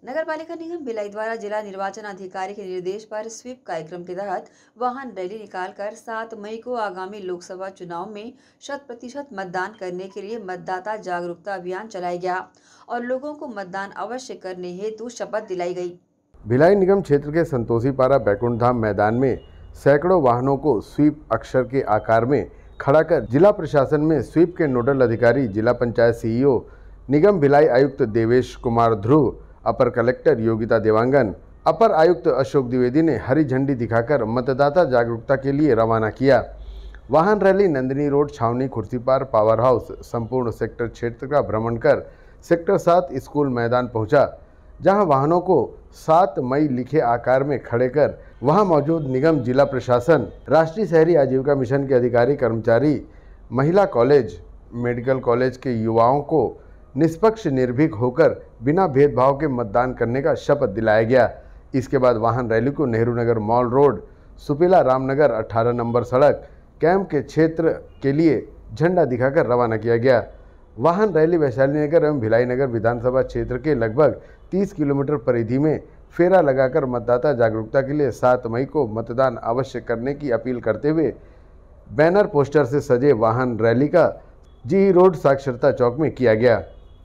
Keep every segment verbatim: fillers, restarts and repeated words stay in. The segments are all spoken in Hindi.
नगर पालिका निगम भिलाई द्वारा जिला निर्वाचन अधिकारी के निर्देश पर स्वीप कार्यक्रम के तहत वाहन रैली निकालकर सात मई को आगामी लोकसभा चुनाव में शत प्रतिशत मतदान करने के लिए मतदाता जागरूकता अभियान चलाया गया और लोगों को मतदान अवश्य करने हेतु शपथ दिलाई गई। भिलाई निगम क्षेत्र के संतोषीपारा बैकुंठ धाम मैदान में सैकड़ों वाहनों को स्वीप अक्षर के आकार में खड़ा कर जिला प्रशासन में स्वीप के नोडल अधिकारी, जिला पंचायत सीईओ, निगम भिलाई आयुक्त देवेश कुमार ध्रुव, अपर कलेक्टर योगिता देवांगन, अपर आयुक्त अशोक द्विवेदी ने हरी झंडी दिखाकर मतदाता जागरूकता के लिए रवाना किया। वाहन rally Nandini road, Chhawani, Khursipar, power house, संपूर्ण सेक्टर क्षेत्र का भ्रमण कर सेक्टर सात स्कूल मैदान पहुंचा, जहां वाहनों को सात मई लिखे आकार में खड़े कर वहां मौजूद निगम, जिला प्रशासन, राष्ट्रीय शहरी आजीविका मिशन के अधिकारी, कर्मचारी, महिला कॉलेज, मेडिकल कॉलेज के युवाओं को निष्पक्ष निर्भीक होकर बिना भेदभाव के मतदान करने का शपथ दिलाया गया। इसके बाद वाहन रैली को नेहरू नगर मॉल रोड, सुपेला रामनगर अठारह नंबर सड़क कैंप के क्षेत्र के लिए झंडा दिखाकर रवाना किया गया। वाहन रैली वैशाली नगर एवं भिलाई नगर विधानसभा क्षेत्र के लगभग तीस किलोमीटर परिधि में फेरा लगाकर मतदाता जागरूकता के लिए सात मई को मतदान अवश्य करने की अपील करते हुए बैनर पोस्टर से सजे वाहन रैली का जी रोड साक्षरता चौक में किया गया।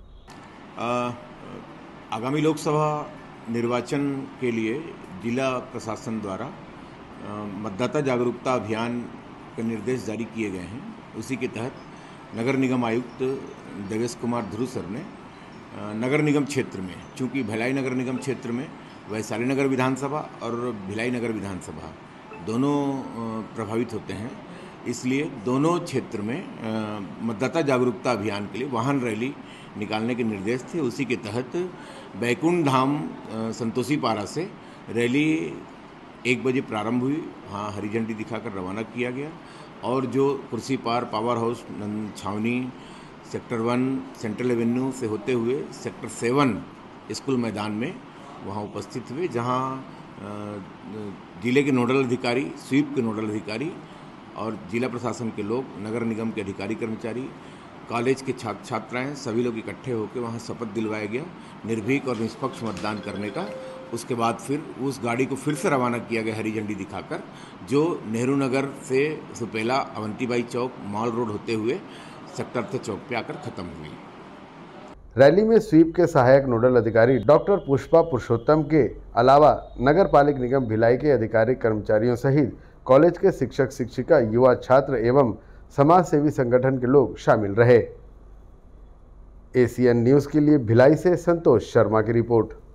आ, आगामी लोकसभा निर्वाचन के लिए जिला प्रशासन द्वारा मतदाता जागरूकता अभियान के निर्देश जारी किए गए हैं। उसी के तहत नगर निगम आयुक्त देवेश कुमार ध्रुव सर ने नगर निगम क्षेत्र में, चूँकि भिलाई नगर निगम क्षेत्र में वैशाली नगर विधानसभा और भिलाई नगर विधानसभा दोनों प्रभावित होते हैं, इसलिए दोनों क्षेत्र में मतदाता जागरूकता अभियान के लिए वाहन रैली निकालने के निर्देश थे। उसी के तहत बैकुंठ धाम संतोषीपारा से रैली एक बजे प्रारंभ हुई, हाँ हरी झंडी दिखाकर रवाना किया गया और जो Khursipar, power house, Chhawani, sector one, central avenue से होते हुए सेक्टर सेवन स्कूल मैदान में वहाँ उपस्थित हुए, जहाँ जिले के नोडल अधिकारी, स्वीप के नोडल अधिकारी और जिला प्रशासन के लोग, नगर निगम के अधिकारी कर्मचारी, कॉलेज के छात्र छात्राएं सभी लोग इकट्ठे होकर वहाँ शपथ दिलवाया गया निर्भीक और निष्पक्ष मतदान करने का। उसके बाद फिर उस गाड़ी को फिर से रवाना किया गया हरी झंडी दिखाकर, जो नेहरू नगर से सुपेला, अवंतीबाई चौक, मॉल रोड होते हुए सेक्टर चौक पे आकर खत्म हुई। रैली में स्वीप के सहायक नोडल अधिकारी डॉक्टर पुष्पा पुरुषोत्तम के अलावा नगर पालिक निगम भिलाई के अधिकारी कर्मचारियों सहित कॉलेज के शिक्षक शिक्षिका, युवा छात्र एवं समाज सेवी संगठन के लोग शामिल रहे। एसीएन न्यूज़ के लिए भिलाई से संतोष शर्मा की रिपोर्ट।